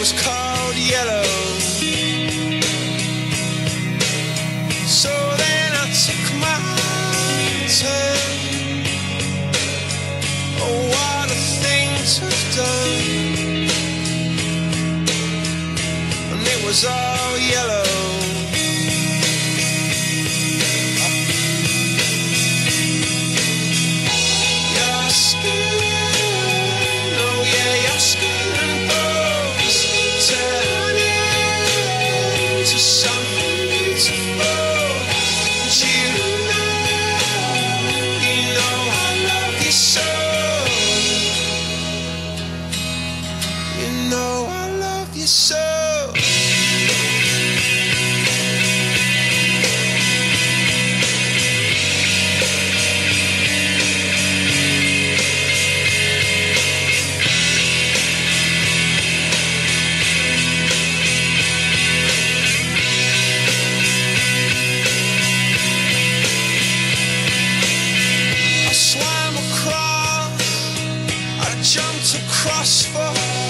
was called yellow. So then I took my turn. Oh, what a thing to have done. And it was all yellow. Your skin, oh yeah, your skin and bones turn into something beautiful. And you know I love you so. You know I love you so. I swam across, I jumped across for